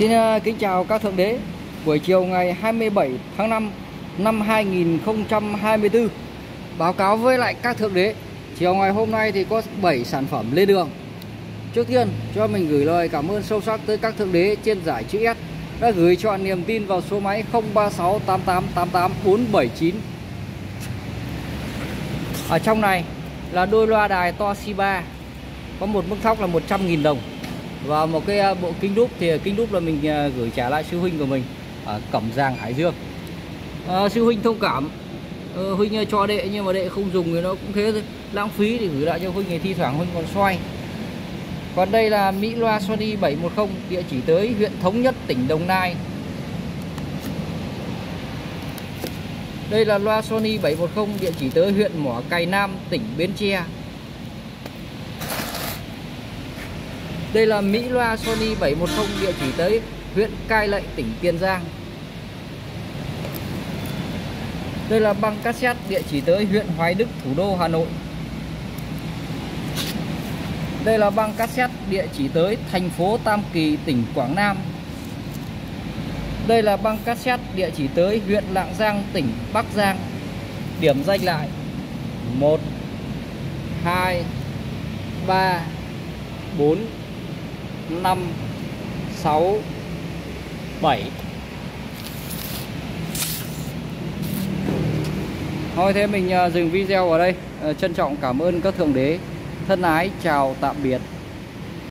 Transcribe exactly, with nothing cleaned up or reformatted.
Xin uh, kính chào các thượng đế. Buổi chiều ngày hai mươi bảy tháng năm năm hai nghìn không trăm hai mươi tư, báo cáo với lại các thượng đế, chiều ngày hôm nay thì có bảy sản phẩm lên đường. Trước tiên cho mình gửi lời cảm ơn sâu sắc tới các thượng đế trên giải chữ S đã gửi chọn niềm tin vào số máy không ba sáu tám tám tám tám bốn bảy chín. Ở trong này là đôi loa đài Toshiba, có một mức thóc là một trăm nghìn đồng. Và một cái bộ kính đúp thì kính đúp là mình gửi trả lại sư huynh của mình ở Cẩm Giàng, Hải Dương. à, Sư huynh thông cảm, à, huynh cho đệ nhưng mà đệ không dùng thì nó cũng thế thôi, lãng phí, thì gửi lại cho huynh, thì thi thoảng huynh còn xoay. Còn đây là Mỹ loa Sony bảy một không, địa chỉ tới huyện Thống Nhất, tỉnh Đồng Nai. Đây là loa Sony bảy một không, địa chỉ tới huyện Mỏ Cày Nam, tỉnh Bến Tre. Đây là Mỹ loa Sony bảy một không, địa chỉ tới huyện Cai Lậy, tỉnh Tiền Giang. Đây là băng cassette, địa chỉ tới huyện Hoài Đức, thủ đô Hà Nội. Đây là băng cassette, địa chỉ tới thành phố Tam Kỳ, tỉnh Quảng Nam. Đây là băng cassette, địa chỉ tới huyện Lạng Giang, tỉnh Bắc Giang. Điểm danh lại một, hai, ba, bốn, năm, sáu, bảy. Thôi thế mình dừng video ở đây. Trân trọng cảm ơn các thượng đế. Thân ái chào tạm biệt.